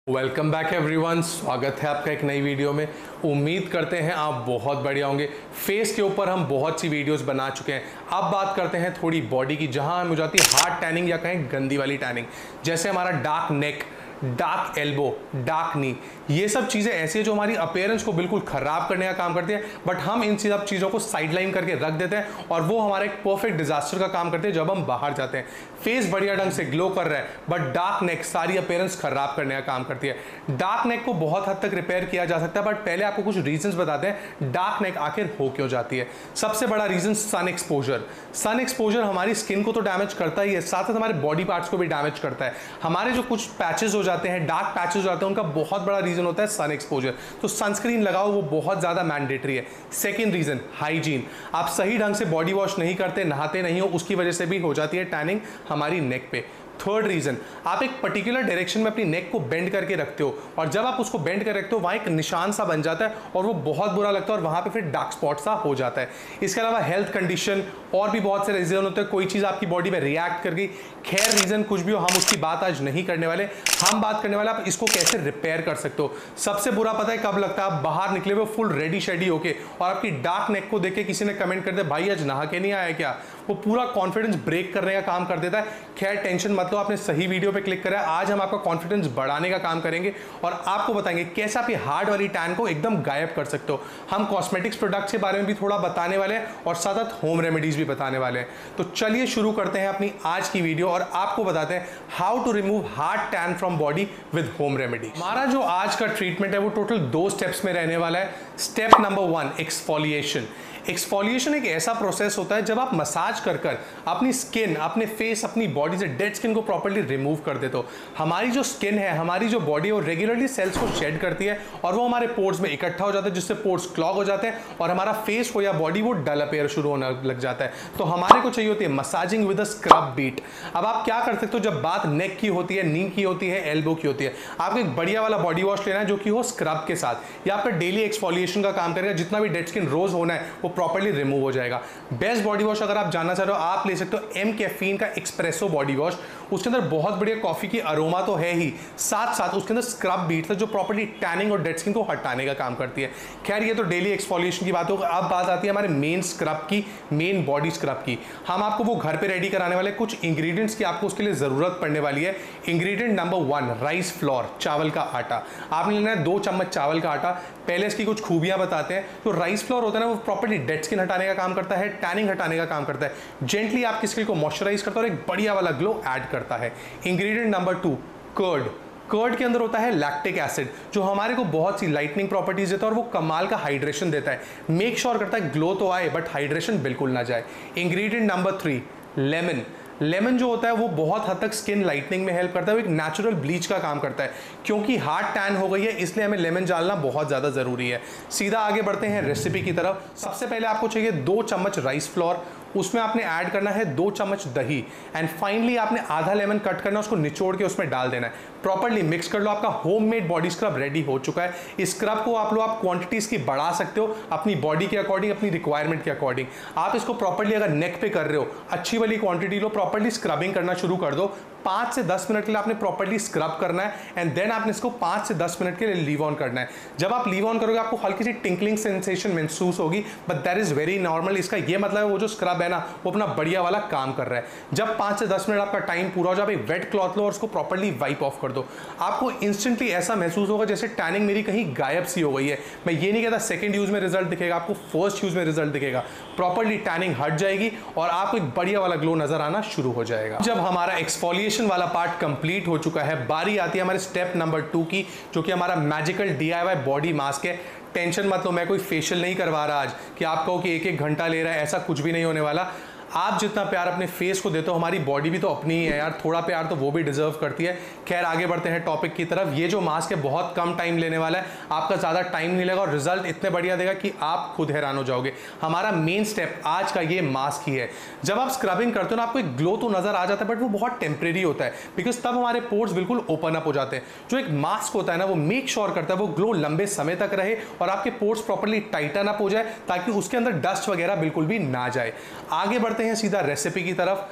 Welcome back everyone, स्वागत है आपका एक नई वीडियो में। उम्मीद करते हैं आप बहुत बढ़िया होंगे। फेस के ऊपर हम बहुत सी वीडियोस बना चुके हैं। अब बात करते हैं थोड़ी बॉडी की, जहां हमें हो जाती है हार्ड टैनिंग या कहें गंदी वाली टैनिंग। जैसे हमारा dark neck, dark elbow, dark knee, ये सब चीज़ें ऐसी है जो हमारी अपीयरेंस को बिल्कुल ख़राब करने का काम करती है। बट हम इन सब चीज़ों को साइडलाइन करके रख देते हैं और वो हमारा एक परफेक्ट डिजास्टर का काम करते हैं जब हम बाहर जाते हैं। फेस बढ़िया ढंग से ग्लो कर रहा है बट डार्क नेक सारी अपीयरेंस खराब करने का काम करती है। डार्क नेक को बहुत हद तक रिपेयर किया जा सकता है, बट पहले आपको कुछ रीजंस बताते हैं डार्क नेक आखिर हो क्यों जाती है। सबसे बड़ा reason sun exposure. Sun exposure हमारी स्किन को तो डैमेज करता ही है, साथ साथ हमारे बॉडी पार्ट्स को भी डैमेज करता है। हमारे जो कुछ पैचेस हो जाते हैं, डार्क पैचेस हो जाते हैं, उनका बहुत बड़ा रीजन होता है सन एक्सपोजर। तो सनस्क्रीन लगाओ, वो बहुत ज्यादा मैंडेटरी है। Second reason hygiene. आप सही ढंग से बॉडी वॉश नहीं करते, नहाते नहीं हो, उसकी वजह से भी हो जाती है टैनिंग हमारी नेक पे। थर्ड रीजन, आप एक पर्टिकुलर डायरेक्शन में अपनी नेक को बेंड करके रखते हो और जब आप उसको बेंड कर रखते हो वहां एक निशान सा बन जाता है और वो बहुत बुरा लगता है और वहां पे फिर डार्क स्पॉट सा हो जाता है। इसके अलावा हेल्थ कंडीशन और भी बहुत से रीजन होते हैं, कोई चीज आपकी बॉडी में रिएक्ट कर गई। खैर रीजन कुछ भी हो, हम उसकी बात आज नहीं करने वाले। हम बात करने वाले आप इसको कैसे रिपेयर कर सकते हो। सबसे बुरा पता है कब लगता है? आप बाहर निकले हुए फुल रेडी शेडी होके और आपकी डार्क नेक को देख के किसी ने कमेंट कर दिया भाई आज नहा के नहीं आया क्या, वो पूरा कॉन्फिडेंस ब्रेक करने का काम कर देता है। खैर टेंशन मत लो, आपने सही वीडियो पे क्लिक करा है। आज हम आपका कॉन्फिडेंस बढ़ाने का काम करेंगे और आपको बताएंगे कैसे आप ये हार्ड वाली टैन को एकदम गायब कर सकते हो। हम कॉस्मेटिक्स प्रोडक्ट्स के बारे में भी थोड़ा बताने वाले हैं और साथ साथ होम रेमेडीज भी बताने वाले हैं। तो चलिए शुरू करते हैं अपनी आज की वीडियो और आपको बताते हैं how to remove hard tan from body with home remedy. हमारा जो आज का ट्रीटमेंट है वो टोटल 2 स्टेप्स में रहने वाला है। Step number 1 exfoliation. एक्सफोलिएशन एक ऐसा प्रोसेस होता है जब आप मसाज कर अपनी स्किन, अपने फेस, अपनी बॉडी से डेड स्किन को प्रॉपर्ली रिमूव कर देते हो। हमारी जो स्किन है, हमारी जो बॉडी है, वो रेगुलरली सेल्स को शेड करती है और वो हमारे पोर्स में इकट्ठा हो जाता है, जिससे पोर्स क्लॉग हो जाते हैं और हमारा फेस हो या बॉडी वो डल अपीयर शुरू होने लग जाता है। तो हमारे को चाहिए होती है massaging with a scrub bead. अब आप क्या कर सकते हो, जब बात नेक की होती है, नी की होती है, एल्बो की होती है, आपको एक बढ़िया वाला बॉडी वॉश लेना है जो कि हो स्क्रब के साथ। या आपका डेली एक्सफोलिएशन का काम करेगा, जितना भी डेड स्किन रोज होना है वो प्रॉपर्ली रिमूव हो जाएगा। बेस्ट बॉडी वॉश अगर आप जानना चाह रहे हो, आप ले सकते हो एम कैफीन का एक्सप्रेसो बॉडी वॉश। उसके अंदर बहुत बढ़िया कॉफी की अरोमा तो है ही, साथ साथ उसके अंदर स्क्रब बीट है जो प्रॉपर्ली टैनिंग और डेड स्किन को हटाने का काम करती है। खैर ये तो डेली एक्सफोलिएशन की बात होगी। अब बात आती है हमारे मेन स्क्रब की, मेन बॉडी स्क्रब की। हम आपको वो घर पे रेडी कराने वाले कुछ इंग्रेडिएंट्स की आपको उसके लिए जरूरत पड़ने वाली है। इंग्रेडिएंट नंबर 1 राइस फ्लोर, चावल का आटा। आपने लेना है 2 चम्मच चावल का आटा। पहले इसकी कुछ खूबियां बताते हैं। तो राइस फ्लोर होता है ना, वो प्रॉपर्ली डेड स्किन हटाने का काम करता है, टैनिंग हटाने का काम करता है, जेंटली आपकी स्किन को मॉइस्चराइज करता है और एक बढ़िया वाला ग्लो ऐड करता है। Ingredient number 2 curd. कर्ड के अंदर होता है लैक्टिक एसिड जो हमारे को बहुत सी लाइटनिंग प्रॉपर्टीज देता है और वो कमाल का हाइड्रेशन देता है। मेक श्योर करता है ग्लो तो आए बट हाइड्रेशन बिल्कुल ना जाए। Ingredient number 3 lemon. लेमन जो होता है वो बहुत हद तक स्किन लाइटनिंग में हेल्प करता है, वो एक नेचुरल ब्लीच का काम करता है। क्योंकि हार्ड टैन हो गई है इसलिए हमें लेमन डालना बहुत ज़्यादा ज़रूरी है। सीधा आगे बढ़ते हैं रेसिपी की तरफ। सबसे पहले आपको चाहिए 2 चम्मच राइस फ्लोर, उसमें आपने ऐड करना है 2 चम्मच दही एंड फाइनली आपने आधा लेमन कट करना है, उसको निचोड़ के उसमें डाल देना है। प्रॉपर्ली मिक्स कर लो, आपका होममेड बॉडी स्क्रब रेडी हो चुका है। इस स्क्रब को आप लोग आप क्वांटिटीज की बढ़ा सकते हो अपनी बॉडी के अकॉर्डिंग, अपनी रिक्वायरमेंट के अकॉर्डिंग। आप इसको प्रॉपर्ली अगर नेक पे कर रहे हो, अच्छी वाली क्वांटिटी लो, प्रॉपर्ली स्क्रबिंग करना शुरू कर दो। 5 से 10 मिनट के लिए आपने प्रॉपर्ली स्क्रब करना है एंड देन आपने इसको 5 से 10 मिनट के लिए लीव ऑन करना है। जब आप लीव ऑन करोगे आपको हल्की सी टिंकलिंग सेंसेशन महसूस होगी, but that is very normal. इसका ये मतलब है वो जो स्क्रब है ना वो अपना बढ़िया वाला काम कर रहा है। जब 5 से 10 मिनट आपका टाइम पूरा हो जाए, एक वेट क्लॉथ लो और उसको प्रॉपर्ली वाइप ऑफ कर दो। आपको इंस्टेंटली ऐसा महसूस होगा जैसे टैनिंग मेरी कहीं गायब सी हो गई है। मैं ये नहीं कहता सेकंड यूज में रिजल्ट दिखेगा, आपको फर्स्ट यूज में रिजल्ट दिखेगा। प्रॉपर्ली टैनिंग हट जाएगी और आपको एक बढ़िया वाला ग्लो नजर आना शुरू हो जाएगा। जब हमारा एक्सफोलिएशन वाला पार्ट कंप्लीट हो चुका है, बारी आती है हमारे स्टेप नंबर 2 की, जो कि हमारा मैजिकल DIY बॉडी मास्क है। टेंशन मत लो, मैं कोई फेशियल नहीं करवा रहा आज कि आप कहो कि 1-1 घंटा ले रहा है, ऐसा कुछ भी नहीं होने वाला। आप जितना प्यार अपने फेस को देते हो, हमारी बॉडी भी तो अपनी ही है यार, थोड़ा प्यार तो वो भी डिजर्व करती है। खैर आगे बढ़ते हैं टॉपिक की तरफ। ये जो मास्क है बहुत कम टाइम लेने वाला है, आपका ज़्यादा टाइम नहीं लगेगा और रिजल्ट इतने बढ़िया देगा कि आप खुद हैरान हो जाओगे। हमारा मेन स्टेप आज का ये मास्क ही है। जब आप स्क्रबिंग करते हो ना, आपको एक ग्लो तो नजर आ जाता है बट वो बहुत टेम्परेरी होता है, बिकॉज तब हमारे पोर्स बिल्कुल ओपन अप हो जाते हैं। जो एक मास्क होता है ना, वो मेक श्योर करता है वो ग्लो लंबे समय तक रहे और आपके पोर्स प्रॉपर्ली टाइटन अप हो जाए ताकि उसके अंदर डस्ट वगैरह बिल्कुल भी ना जाए। आगे बढ़ते हैं सीधा रेसिपी की तरफ।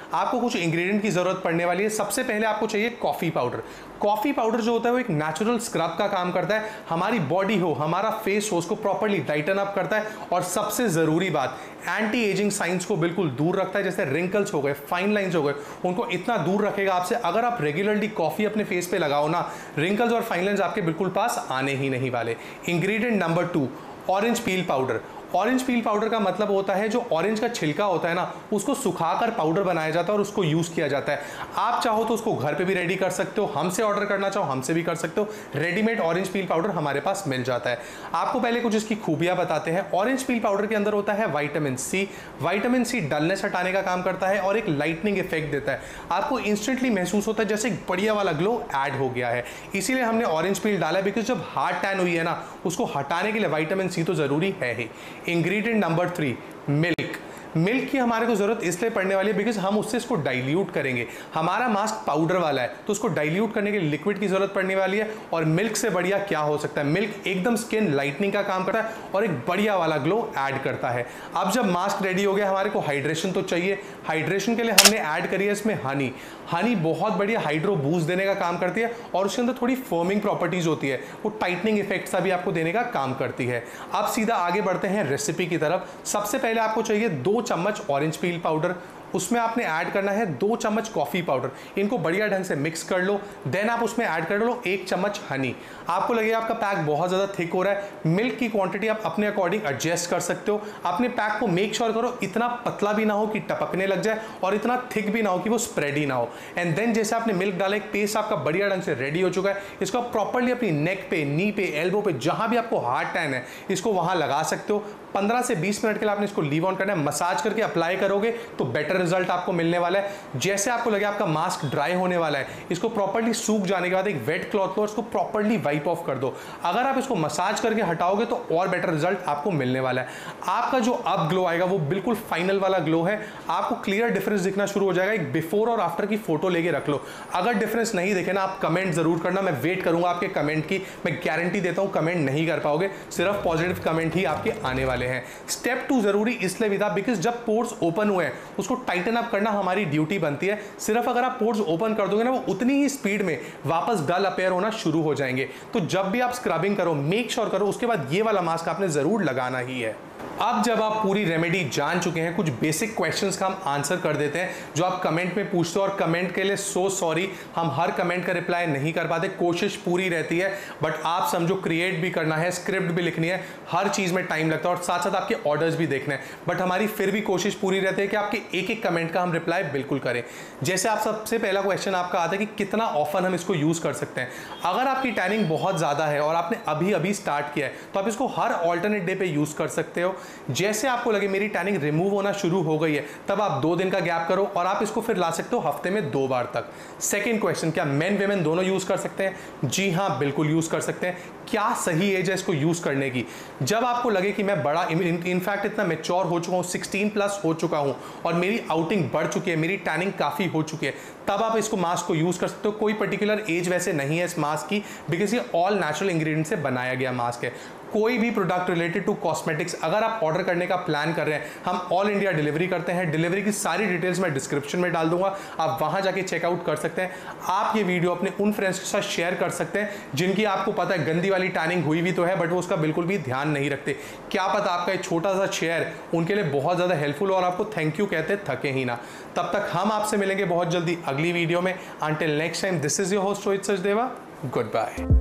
आपको कुछ इंग्रेडिएंट की जरूरत पड़ने वाली है। सबसे पहले आपको चाहिए कॉफी पाउडर। कॉफी पाउडर जो होता है वो एक नेचुरल स्क्रब का काम करता है, हमारी बॉडी हो, हमारा फेस हो, उसको प्रॉपर्ली टाइटन अप करता है और सबसे जरूरी बात, एंटी एजिंग साइंस को बिल्कुल दूर रखता है। जैसे रिंकल्स हो गए, फाइन लाइंस हो गए, उनको इतना दूर रखेगा आपसे। अगर आप रेगुलरली कॉफी अपने फेस पे लगाओ ना, रिंकल्स और फाइन लाइंस आपके बिल्कुल पास आने ही नहीं वाले। Ingredient number 2, orange peel powder. Orange peel powder का मतलब होता है जो ऑरेंज का छिलका होता है ना, उसको सुखाकर पाउडर बनाया जाता है और उसको यूज किया जाता है। आप चाहो तो उसको घर पे भी रेडी कर सकते हो, हमसे ऑर्डर करना चाहो हमसे भी कर सकते हो। रेडीमेड ऑरेंज पील पाउडर हमारे पास मिल जाता है। आपको पहले कुछ इसकी खूबियां बताते हैं। ऑरेंज पील पाउडर के अंदर होता है vitamin C. Vitamin C dullness हटाने का काम करता है और एक लाइटनिंग इफेक्ट देता है। आपको इंस्टेंटली महसूस होता है जैसे एक बढ़िया वाला ग्लो ऐड हो गया है। इसीलिए हमने ऑरेंज पील डाला है, बिकॉज जब हार्ड टैन हुई है ना, उसको हटाने के लिए विटामिन सी तो जरूरी है ही। Ingredient number 3, milk. मिल्क की हमारे को जरूरत इसलिए पड़ने वाली है बिकॉज हम उससे इसको डाइल्यूट करेंगे। हमारा मास्क पाउडर वाला है तो उसको डाइल्यूट करने के लिए लिक्विड की जरूरत पड़ने वाली है, और मिल्क से बढ़िया क्या हो सकता है। मिल्क एकदम स्किन लाइटनिंग का काम करता है और एक बढ़िया वाला ग्लो ऐड करता है। अब जब मास्क रेडी हो गया, हमारे को हाइड्रेशन तो चाहिए। हाइड्रेशन के लिए हमने ऐड करी है इसमें हनी। हनी बहुत बढ़िया हाइड्रो बूस्ट देने का काम करती है और उसके अंदर थोड़ी फर्मिंग प्रॉपर्टीज होती है, वो टाइटनिंग इफेक्ट सा भी आपको देने का काम करती है। अब सीधा आगे बढ़ते हैं रेसिपी की तरफ। सबसे पहले आपको चाहिए 2 चम्मच ऑरेंज पील पाउडर, उसमें आपने ऐड करना है 2 चम्मच कॉफी पाउडर। इनको बढ़िया ढंग से मिक्स कर लो। देन आप उसमें ऐड कर लो 1 चम्मच हनी। आपको लगेगा आपका पैक बहुत ज़्यादा थिक हो रहा है, मिल्क की क्वांटिटी आप अपने अकॉर्डिंग एडजस्ट कर सकते हो। अपने पैक को मेक श्योर करो इतना पतला भी ना हो कि टपकने लग जाए और इतना थिक भी ना हो कि वो स्प्रेड ही ना हो। एंड देन जैसे आपने मिल्क डाला, एक पेस्ट आपका बढ़िया ढंग से रेडी हो चुका है। इसको आप प्रॉपर्ली अपनी नेक पे, नी पे, एल्बो पे, जहां भी आपको हार्ड टैन है, इसको वहां लगा सकते हो। 15 से 20 मिनट के लिए आपने इसको लीव ऑन करना है। मसाज करके अप्लाई करोगे तो बेटर रिजल्ट आपको मिलने वाला है। जैसे आपको लगे आपका मास्क ड्राई होने वाला है, इसको प्रॉपर्ली सूख जाने के बाद एक वेट क्लॉथ लो, इसको प्रॉपर्ली वाइप ऑफ कर दो। अगर आप इसको मसाज करके हटाओगे तो और बेटर रिजल्ट आपको मिलने वाला है। आपका जो अब ग्लो आएगा वो बिल्कुल फाइनल वाला ग्लो है। आपको क्लियर डिफरेंस दिखना शुरू हो जाएगा। एक बिफोर और आफ्टर की फोटो लेके रख लो। अगर डिफरेंस नहीं दिखे ना, आप कमेंट जरूर करना, मैं वेट करूंगा आपके कमेंट की। मैं गारंटी देता हूं कमेंट नहीं कर पाओगे, सिर्फ पॉजिटिव कमेंट ही आपके आने वाले हैं। स्टेप 2 जरूरी इसलिए भी था बिकॉज जब पोर्स ओपन हुए हैं उसको टाइटन अप करना हमारी ड्यूटी बनती है। सिर्फ अगर आप पोर्स ओपन कर दोगे ना, वो उतनी ही स्पीड में वापस डल अपीयर होना शुरू हो जाएंगे। तो जब भी आप स्क्रबिंग करो, मेक श्योर करो उसके बाद ये वाला मास्क आपने जरूर लगाना ही है। अब जब आप पूरी रेमेडी जान चुके हैं, कुछ बेसिक क्वेश्चंस का हम आंसर कर देते हैं जो आप कमेंट में पूछते हो। और कमेंट के लिए सो सॉरी, हम हर कमेंट का रिप्लाई नहीं कर पाते, कोशिश पूरी रहती है। बट आप समझो क्रिएट भी करना है, स्क्रिप्ट भी लिखनी है, हर चीज़ में टाइम लगता है और साथ साथ आपके ऑर्डर्स भी देखने हैं। बट हमारी फिर भी कोशिश पूरी रहती है कि आपके एक एक कमेंट का हम रिप्लाई बिल्कुल करें। जैसे आप सबसे पहला क्वेश्चन आपका आता है कि कितना ऑफन हम इसको यूज़ कर सकते हैं। अगर आपकी टैनिंग बहुत ज़्यादा है और आपने अभी अभी स्टार्ट किया है तो आप इसको हर ऑल्टरनेट डे पे यूज़ कर सकते हो। जैसे आपको लगे मेरी टैनिंग रिमूव होना शुरू हो गई है, तब आप 2 दिन का गैप करो और आप इसको फिर ला सकते हो हफ्ते में 2 बार तक। सेकंड क्वेश्चन, क्या मेन वेमेन दोनों यूज कर सकते हैं? जी हाँ, बिल्कुल यूज कर सकते हैं। क्या सही एज है इसको यूज करने की? जब आपको लगे कि मैं बड़ा इनफैक्ट इतना मैच्योर हो चुका हूँ, 16 प्लस हो चुका हूँ और मेरी आउटिंग बढ़ चुकी है, मेरी टैनिंग काफी हो चुकी है, तब आप इसको मास्क को यूज कर सकते हो। कोई पर्टिकुलर एज वैसे नहीं है इस मास्क की, बिकॉज ये ऑल नेचुरल इंग्रेडिएंट से बनाया गया मास्क है। कोई भी प्रोडक्ट रिलेटेड टू कॉस्मेटिक्स अगर आप ऑर्डर करने का प्लान कर रहे हैं, हम ऑल इंडिया डिलीवरी करते हैं। डिलीवरी की सारी डिटेल्स मैं डिस्क्रिप्शन में डाल दूंगा, आप वहां जाके चेकआउट कर सकते हैं। आप ये वीडियो अपने उन फ्रेंड्स के साथ शेयर कर सकते हैं जिनकी आपको पता है गंदी वाली टैनिंग हुई भी तो है, बट वो उसका बिल्कुल भी ध्यान नहीं रखते। क्या पता आपका एक छोटा सा शेयर उनके लिए बहुत ज़्यादा हेल्पफुल और आपको थैंक यू कहते थके ही ना। तब तक हम आपसे मिलेंगे बहुत जल्दी अगली वीडियो में। Until next time, this is your host Rohit Sachdeva. Good bye.